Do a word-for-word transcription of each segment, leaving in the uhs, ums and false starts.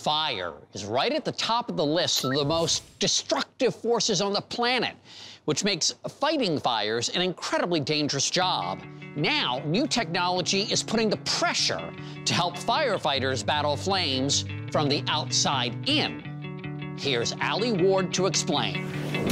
Fire is right at the top of the list of the most destructive forces on the planet, which makes fighting fires an incredibly dangerous job. Now, new technology is putting the pressure to help firefighters battle flames from the outside in. Here's Alie Ward to explain.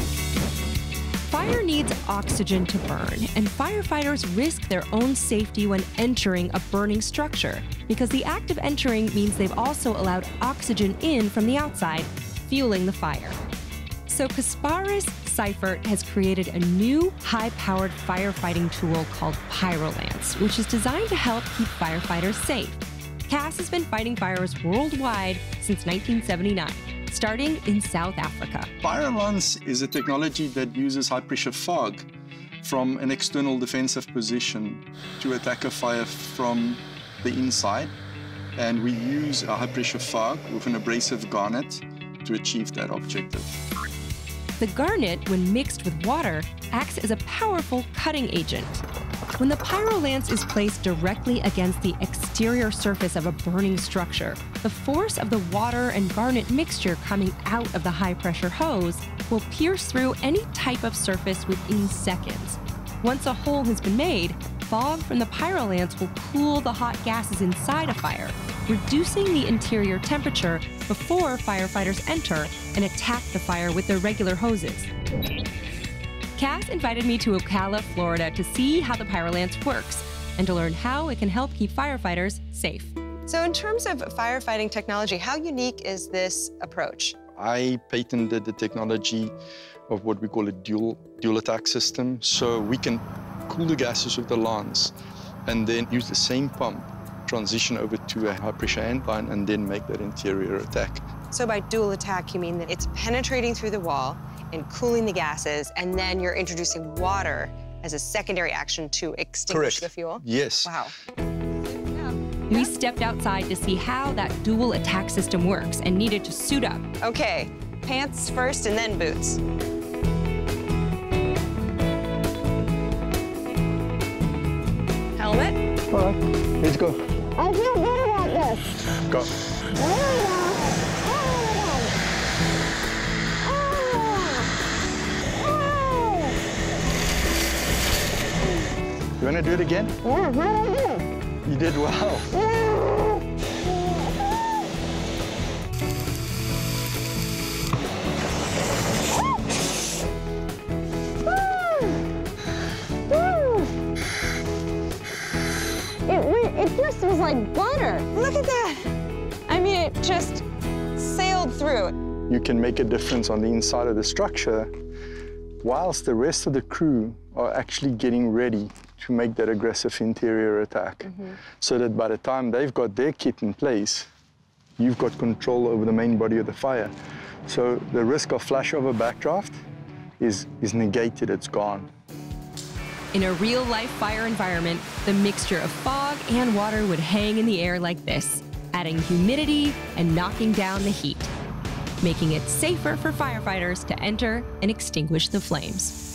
Fire needs oxygen to burn, and firefighters risk their own safety when entering a burning structure, because the act of entering means they've also allowed oxygen in from the outside, fueling the fire. So Casparus Seyffert has created a new high-powered firefighting tool called Pyrolance, which is designed to help keep firefighters safe. Cas has been fighting fires worldwide since nineteen seventy-nine. Starting in South Africa. Pyrolance is a technology that uses high-pressure fog from an external defensive position to attack a fire from the inside. And we use a high-pressure fog with an abrasive garnet to achieve that objective. The garnet, when mixed with water, acts as a powerful cutting agent. When the Pyrolance is placed directly against the exterior surface of a burning structure, the force of the water and garnet mixture coming out of the high-pressure hose will pierce through any type of surface within seconds. Once a hole has been made, fog from the Pyrolance will cool the hot gases inside a fire, reducing the interior temperature before firefighters enter and attack the fire with their regular hoses. Cas invited me to Ocala, Florida to see how the Pyrolance works and to learn how it can help keep firefighters safe. So in terms of firefighting technology, how unique is this approach? I patented the technology of what we call a dual, dual attack system. So we can cool the gases with the lance and then use the same pump, transition over to a high-pressure end line, and then make that interior attack. So by dual attack, you mean that it's penetrating through the wall and cooling the gases, and then you're introducing water as a secondary action to extinguish Correct. the fuel? Yes. Wow. We stepped outside to see how that dual attack system works and needed to suit up. Okay, pants first and then boots. Helmet. All right, let's go. I feel good about this. Go. There we go. You want to do it again? Yeah, how do I do it? You did well. It, it just was like butter. Look at that. I mean, it just sailed through. You can make a difference on the inside of the structure whilst the rest of the crew are actually getting ready to make that aggressive interior attack. Mm-hmm. So that by the time they've got their kit in place, you've got control over the main body of the fire. So the risk of flashover backdraft is, is negated, it's gone. In a real-life fire environment, the mixture of fog and water would hang in the air like this, adding humidity and knocking down the heat, making it safer for firefighters to enter and extinguish the flames.